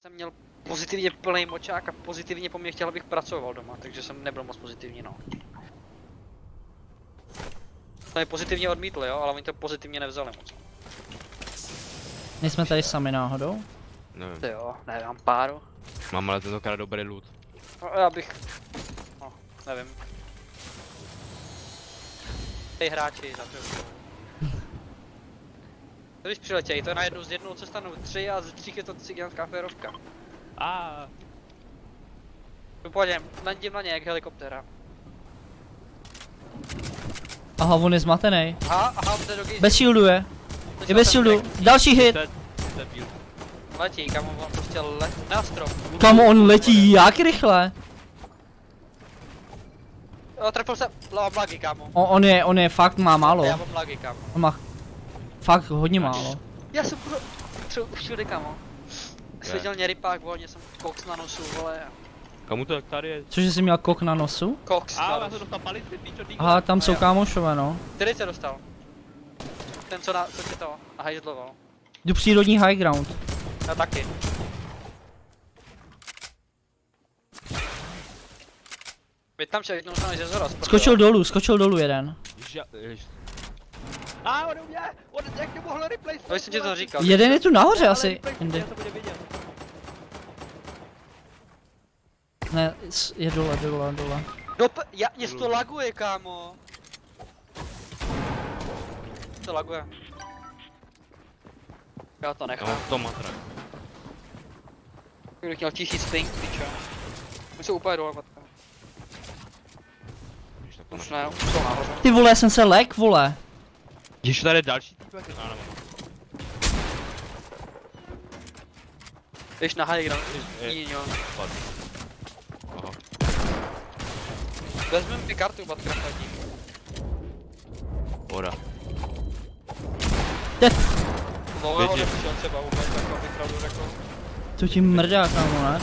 Jsem měl pozitivně plný močák a pozitivně po mně chtěl, abych pracoval doma, takže jsem nebyl moc pozitivní, no. To je pozitivně odmítli, jo, ale oni to pozitivně nevzali moc. Nejsme tady sami náhodou? Nevím. To jo, nemám páru. Mám ale tentokrát dobrý loot. No, já bych... No, nevím. Tej hráči za to. Když přiletějí, to je najednou z jednou se stanou 3 a z 3 je to cigánská férovka. Pojďem, landím na ně jak helikoptéra. Aha, on je zmatený. Aha, jde do gejzy. Bez shieldu je. Je bez shieldu. Další hit. Letí, kam on prostě na strom. Kam on letí, jak rychle? Jo, trefil se, mám lagy, kámo. On je fakt má málo. Já mám lagy, kámo. On má fakt hodně málo. Já jsem všude, kámo. Seděl mě rypák, volně jsem koks na nosu, vole. Komu to jak tady je? Cože jsi měl kok na nosu? Koks na já nosu. jsem dostal palici, píčo, dýko. Aha, tam jsou kámošové, no. Který jsi dostal? Ten co tě to hajzloval. Jdu přírodní high ground. Já taky. Vy tam člověk jenom ze zhora. Skočil dolů jeden. On u mě! On jak tě mohl replace? No jsem ti to říkal. Jeden je tu nahoře asi. Já to bude vidět. Ne, je dole. Mě to laguje, kámo. To laguje. Já to nechám. Já mám to matra. Kdybych měl tichý stink, pičo. My jsou úplně dole, matka. Už ne, už jsou nahoře. Ty vole, já jsem se lek, vole. Ještě tady je další týpek? Jdeš na high ground, jo. Aha. Vezmeme mi kartu, batka, chodí. Voda. Dlouhého nepřišel třeba vůbec, jako bych pravdu řekl. To ti mrdá, kámo, ne?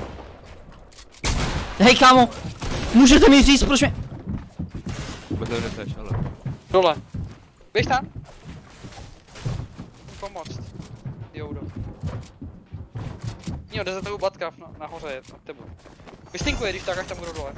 Hej, kámo! Můžete mi říct, proč mě... Vůbec nevneceš, ale... Dole. Běž tam. Pomoct. Joudo. Jo, jde za tebou batka, nahoře je, nad tebou. Vystinkuje, když tak, až tam budu dole.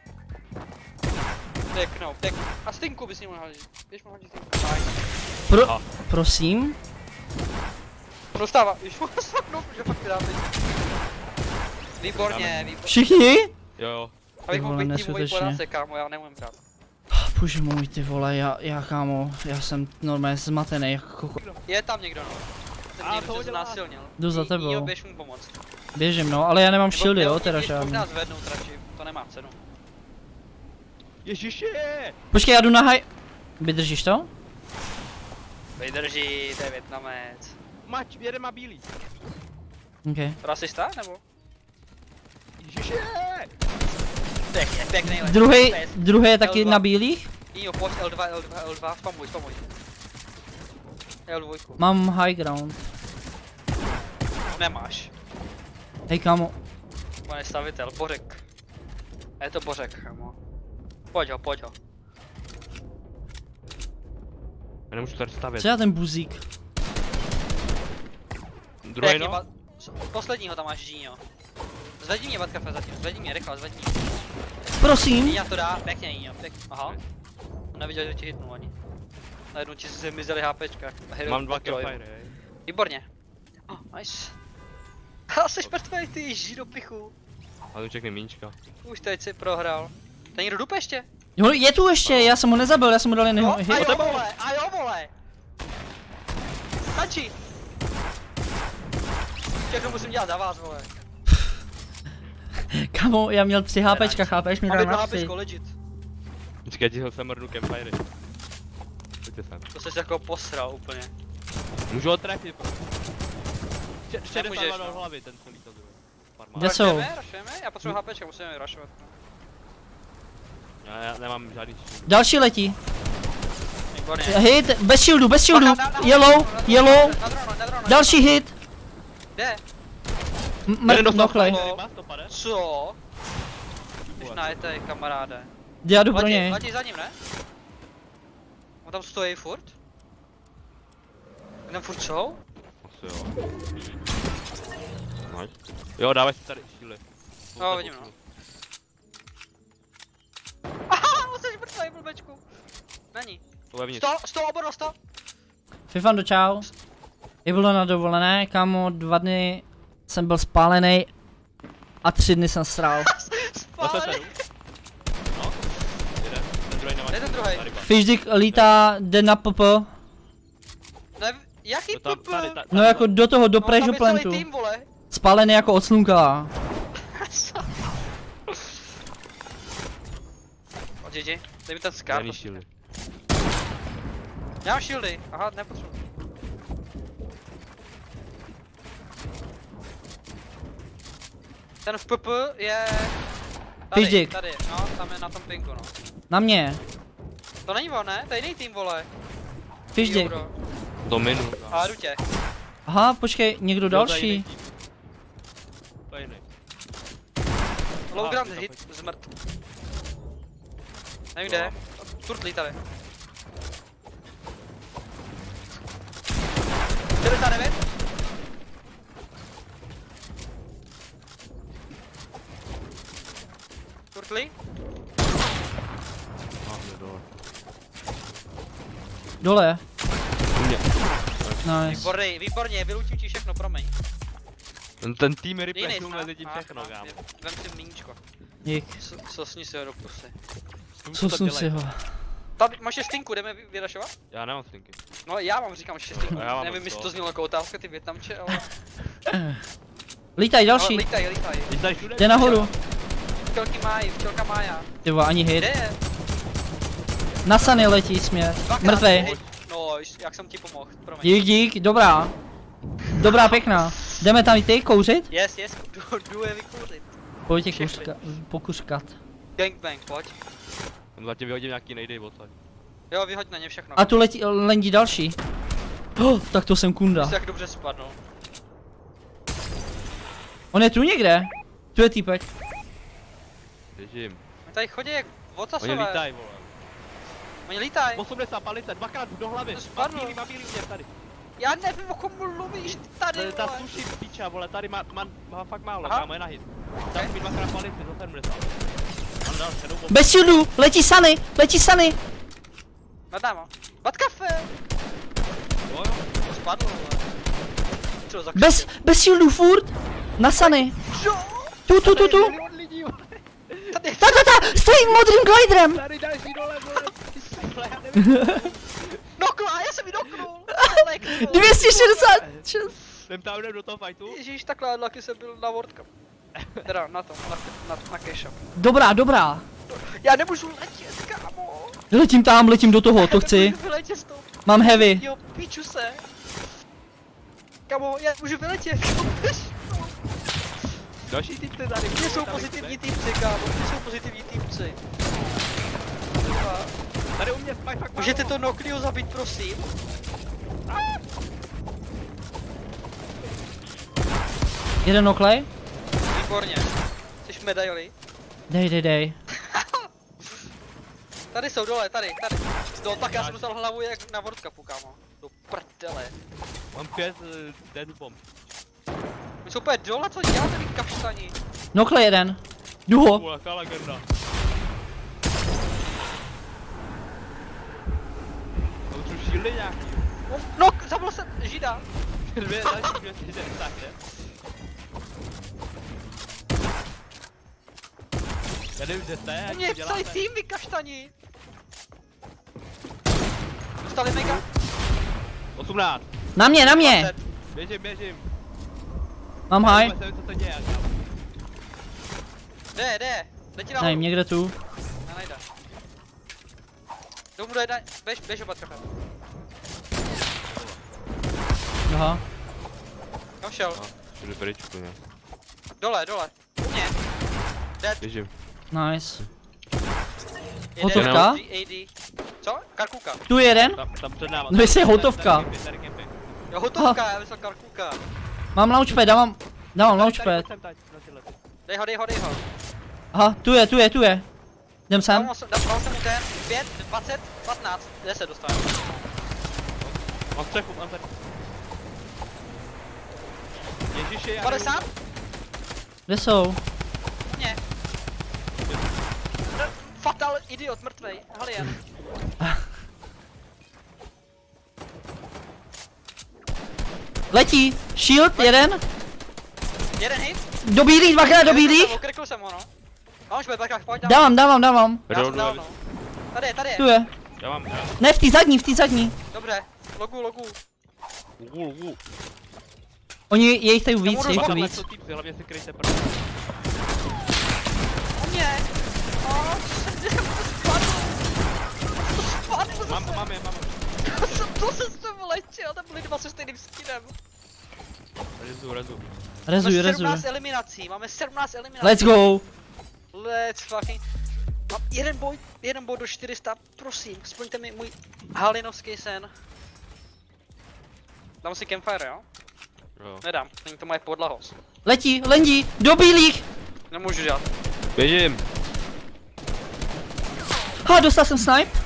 Pěknou. A stinku bys ním mohl hodit. Běž mu hodit stinku. Prosím? Dostává, když mu saknu, že fakt vydám teď. Výborně. Všichni? Jo. Abych mohl být tím můj neskutečně. poradce, kámo, já neumím hrát. Bože můj, ty vole, já kámo, já jsem normálně zmatený jako koko. Je tam někdo, no. Ten někdo se znásilnil. Jdu za tebou. Jo, běž mu pomoct. Běžím, no, ale já nemám shieldy, jo, teda žádný. Možná zvednout radši, to nemá cenu. Ježiši! Počkej, já jdu na high... Vydržíš to? Vydrží, to je Vietnamec. Mač, jeden má bílý. OK. Rasista, nebo? Ježiši! Pěkný let. Druhý je taky L2. na bílých? Jo, pojď L2, spamuj. L2. Mám high ground. Nemáš. Hej, kámo. On je stavitel, Bořek. Je to Bořek, kámo. Pojď ho. Já nemůžu tady stavět. Co já ten buzík? Druhý no? Posledního tam máš, Žíňo. Zvedni mě, Batkafe, zatím, zvedni mě, rychle, zvedni. Prosím. Žíňa to dá, pěkně, Jíňo, pěkně, aha. Neviděl, že ti hitnul ani. Najednou ti se mizeli HPčka. Mám 2 killfire, Výborně. Nice. A jsi mrtvej, ty žído pichu. A tu čekne míčka. Už teď si prohrál. Ten někdo dupe ještě? Jo, je tu ještě, já jsem ho nezabil, já jsem mu dal jen hit. A jo vole! Stačí! Všechno musím dělat za vás, vole. Kamo, já měl 3 HPčka, chápeš, mi dal na 3. legit. Počkej, ti se mrdu campfire. Pojďte sem. To jsi jako posral úplně. Můžu ho trefit, prostě. 62 Nemůžeš, do no. hlavy, ten celý to druhý. Kde jsou? Rushujeme? Já potřebuji HPčka, musíme je rushovat. Já nemám žádný Další letí. Výborně. Hit, bez shieldu. Yellow. Další hit. Kde? Nochlej. Co? Když najetej, kamaráde. Já jdu pro něj. Letí za ním, ne? On tam stojí furt? Tam furt jsou? Asi jo. Nice. Jo, dávaj si tady šíly. Jo, vidím no. Aha, on se mrtvej, blbečku. Není. To je vnitř. 100, oborno 100. Fifando, čau. Je bylo na dovolené, kámo, 2 dny jsem byl spálený a 3 dny jsem sral. Spálený. No, jeden. Ten druhý nemá. Kde ten druhý? Fishdick lítá, jde na PP. Ne, jaký No tam, PP? No jako do toho, do No, tam je pressure celý plantu. tým, vole. Spálený jako od slunka. O GG, dej mi ten scar. Žádný šíly. Já mám shieldy, aha, nepotřebuji. Ten v PP je... Fishdick. Tady, no, tam je na tom pinku, no. Na mě. To není on, ne? To je jiný tým, vole. Fishdick. Euro. Dominu. A jdu tě. Aha, počkej, někdo další. To je jiný. Low ground ty to hit, zmrt. Nevím kde. Turtlí tady. 49. Turtlí. Dole. Dole. U mě. Nice. Výborný, výborně, vylutím ti všechno, promiň. Ten tým je Jiný repressil snad? mezi tím všechno, kámo. Vem si míníčko. Dík. Sosni si ho do pusy. Co jsem si ho. Tady máš šestinku, jdeme vyrašovat? Já nemám stinky. No já mám, říkám šestinku. Já mám Nevím, jestli to. to znělo jako otázka, ty Větnamče, ale... Lítaj Ale další. lítaj. Jsi tady všude? Jde nahoru. Včelka Mája. Ty vole, ani hit. Kde je? Na Sunny letí směr. Dvakrát Mrtvej. hit. No, jak jsem ti pomohl, promiň. Dík, dobrá. Dobrá, pěkná. Jdeme tam i ty kouřit? Yes, jdu je vykouřit. Pojď tě Všechny. pokuřkat. Gangbang, pojď. Tam zatím vyhodím nějaký nejdej odsaď. Jo, vyhoď na ně všechno. A tu lendí další. Oh, tak to jsem kunda. Jsi tak dobře spadnul. On je tu někde. Tu je týpek. Běžím. Oni tady chodí jak Oni vocasové. lítají, vole. Oni lítají. 80 palice, dvakrát do hlavy. To spadlo. Má bílý mě tady. Já nevím, o komu mluvíš ty tady, Ta vole. sushi píča, vole, tady má fakt málo, Aha. kámo, je na hit. Tam mi dvakrát palice za 70. Ano, dal, šedou bombu. Bez shieldu, letí Sunny. Nadámo. Bad kafe. Jo, To spadlo, vole. Co za Bez shieldu furt. Na Sunny. Jo. Tu. milion lidí, vole. Tady. Ta, stojím modrým gliderem. Tady další dole, vole. Já nevím. Noknul, a já jsem ji noknul. 266. Jdem tam, jdem do toho fightu. Ježíš, takhle laky jsem byl na World Cup. Teda na tom, na cash. Dobrá. Já nemůžu letět, kámo. Letím do toho, to chci. Můžu vyletět z toho. Mám heavy. Jo, píču se. Kámo, já můžu vyletět. Další typy tady. Kde jsou pozitivní týpci, kámo? Kde jsou pozitivní týpci? Kurva. Tady u mě spaj fakt Můžete to Noklio zabít, prosím? Jeden noklej? Výborně. Jsi medaily? Dej. Tady jsou dole, tady. No tak já jsem dostal hlavu jak na World Cupu, kámo. Do prdele. Mám 5 dead bomb. My jsou úplně dole, co děláte vy kapštani? Noklej jeden. Jdu ho. Jaká legenda. To už šíli nějaký. No, zabil jsem žida. Dvě další 260, ne? Já nevím, kde jste, U jak mě to je celý děláte. tým, vy kaštani. Dostali mega. 18. Na mě. Běžím. Mám high. Já nevím, co se děje, kámo. Jde. Letí nahoru. Nevím, někde tu. Já najde. Domů dojde, běž obat kafe. Aha. Kam šel? Jdu pryč úplně. Dole. U mě. Dead. Běžím. Nice. Jede. Hotovka? AD. Co? Karkulka. Tu je jeden. Tam před náma. No jestli je hotovka. Tady camping. Jo, hotovka, já myslel karkulka. Mám launchpad, dávám launchpad. Dej ho. Aha, tu je. Jdem sem. Dal jsem mu ten 5, 20, 15, 10 dostal. Mám střechu, mám tady. Ježiši, já 50? Kde jsou? Mě. Fatal idiot, mrtvej. Halien. Letí! Shield, jeden. Jeden hit. Do bílých, dvakrát do bílých. Okrykl jsem ho, no. A už bude tak, pojď dál. Dávám. Já jsem dál, no. Tady je. Tu je. Já mám. Ne, v té zadní. Dobře, logu. Ugu. Oni, je jich tady víc, budu je jich zbavit. tady Tam víc. to týpci, hlavně si kryjte prd. O mě. Spadl. Mám je. To se s tebou letěl, tam byli dva se stejným skinem. Rezu. Rezuj. 17 eliminací, máme 17 eliminací. Let's go. Let's fucking... Mám jeden boj do 400, prosím, splňte mi můj halinovský sen. Dám si campfire, jo? Jo. Nedám, není to moje podlahost. Letí, lendí, do bílých. Nemůžu dělat. Běžím. Ha, dostal jsem snipe.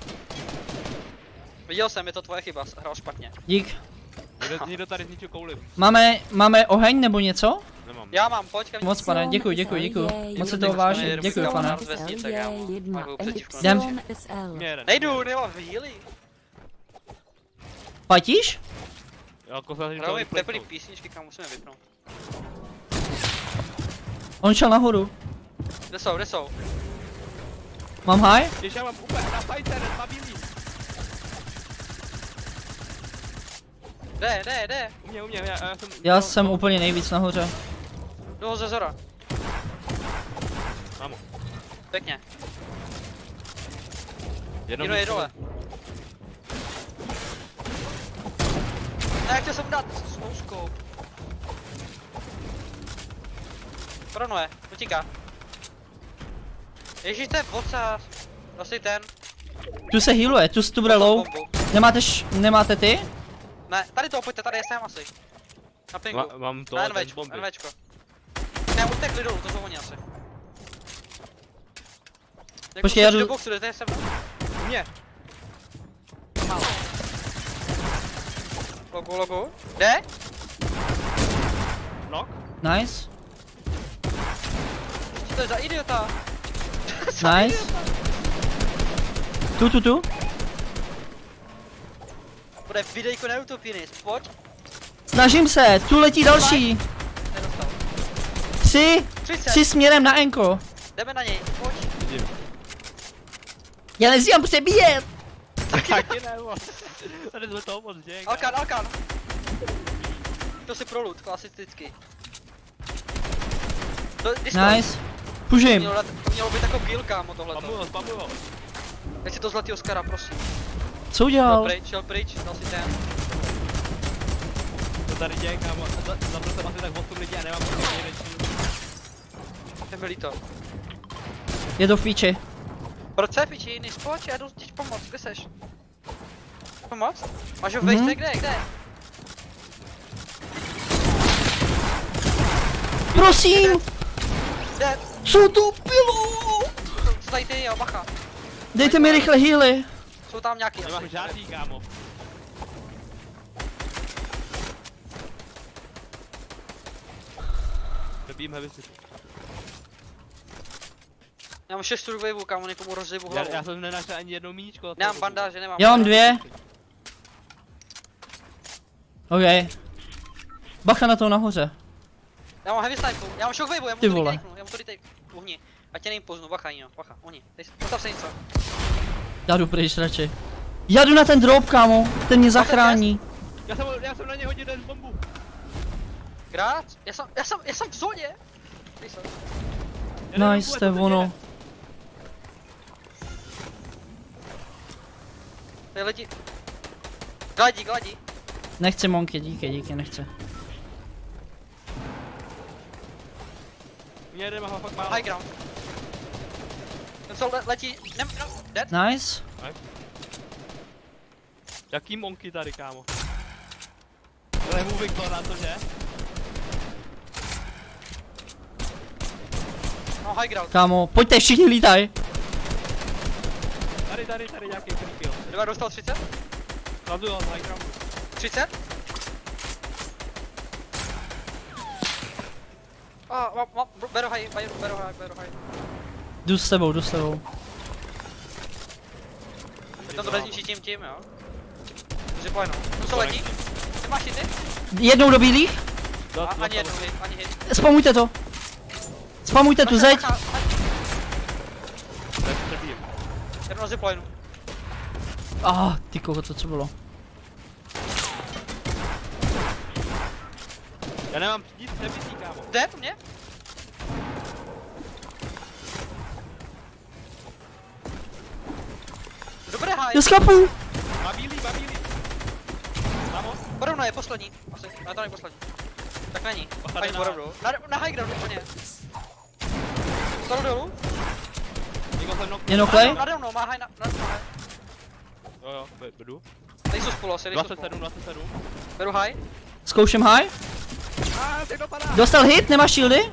Viděl jsem, je to tvoje chyba, hrál špatně. Dík. Někdo tady zničil kouli. Máme oheň nebo něco? Nemám. Já mám, pojď ke mně. Moc pane, děkuji. Moc se toho vážím, děkuji pane. Z vesnice, kámo. Máš přetivku. Jdem. Nejdu, nemám výly. Platíš? Jako se Hraju mi teplý písničky, kam musíme vypnout. On šel nahoru. Kde jsou? Mám high? Když já mám úplně na fighter, dva bílí. Jde. U mě, Já jsem úplně nejvíc nahoře. Jdu ho ze zora. Mám. Pěkně. Jenom je dole. Ne, chtěl jsem mu dát smouskou. Pronuje, utíká. Ježíš, to je vocář. Asi ten. Tu se healuje, tu bude low. Bombu. Nemáte ty? Ne, tady to pojďte, tady jsem asi. Na pingu. Mám to, Na ten NVčko, bomby. NVčko. Ne, utekli dolů, to jsou oni asi. Počkej, já jdu- do boxu, jdete se mnou. U mě. Málo. Logu. Jde? Knock. Nice. Co to je za idiota? Nice. Tu. Bude videjko na YouTube, Pinis, pojď. Snažím se, tu letí další. Nedostal. 3 směrem na enko. Jdeme na něj, pojď. Vidím. Já nesmím přebíjet. Taky ne, tady jsme toho moc děje. Alkan. To si pro loot, klasicky. Nice. Pužím. Mělo být jako kill, kámo, tohleto. Spamuj ho. Teď si to zlatý Oscara, prosím. Co udělal? Šel pryč, dal si ten. To tady děje, kámo. Zabil jsem asi tak 8 lidí a nemám prostě jeden shield. To mi líto. Je to v píči. Proč se piči, jiný spolč, já jdu ti pomoct, kde seš? Pomoct? Máš ho vejste, kde? Prosím! Jde, Co to bylo? co tady ty, jo, bacha. Dejte mi rychle healy. Jsou tam nějaký Nemám asi. žádný, kámo. Dobím heavy city. Já mám 6 survivalů, kámo, někomu rozjebu hlavu. Já jsem nenašel ani jednou míčko. Nemám bandáže, nemám. Já mám 2. OK. Bacha na to nahoře. Já mám heavy sniper, já mám shockwave, já mu Ty to vole. retake, já mu to retake. Uhni. Ať tě nejpoznu, bacha, Ino, bacha, oni. Postav se něco. Já jdu pryč radši. Já jdu na ten drop, kámo. Ten mě zachrání. Já jsem na ně hodil ten bombu. Grát? Já jsem v zóně. Nejsem. Nice, to je ono. Tady letí. Gladí. Nechci monky, díky, nechci. Mě jdeme ho fakt málo. High ground. Ten co letí, dead? Nice. Jaký monky tady, kámo? Levu Viktor na to, že? No high ground. Kámo, pojďte, všichni lítaj. Tady nějaký free kill. Dva dostal 30? Kladuju ho z high groundu. 30? Beru high, beru high. Jdu s tebou, jdu s tebou. Je tam to bezničí tím, jo? Zipline, no. Co letí? Nemáš hity? Jednou do bílých. Ani jednou hit, ani hit. Spamujte to. Spamujte tu zeď. Jednou na ziplineu. Ty koko, to co bylo? Já nemám nic, nebysí, kámo. Jde po mně? Dobré high. Já skapu. Má bílý. Vamos. Porovno je poslední. Asi, ale to není poslední. Tak není. Tady High na- porovno. Na high groundu úplně. Staru dolů. Někdo se mnou. Jen oklej. Nade mnou, má high na high. Jo, bedu. Nejsou spolu asi, nejsou spolu. 27. Beru high. Zkouším high. Ty dopadá. Dostal hit, nemáš shieldy?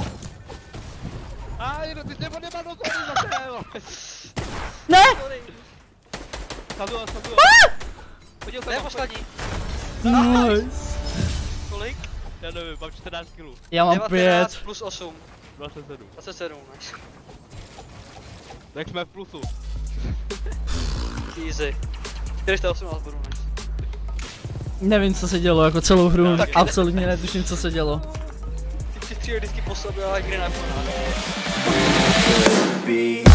Ty jsi nemal do toho zase, jo. Ne! Sazu. Podíl To se je tam. poslední. Nice. Kolik? Já nevím, mám 14 kg. Já mám 19 5. plus 8. 27. 27, nice. Tak jsme v plusu. Easy. 418 bodů, nice. Nevím, co se dělo, jako celou hru. No, Tak absolutně netuším, co se dělo. Ty při vždycky po sobě, ale hry na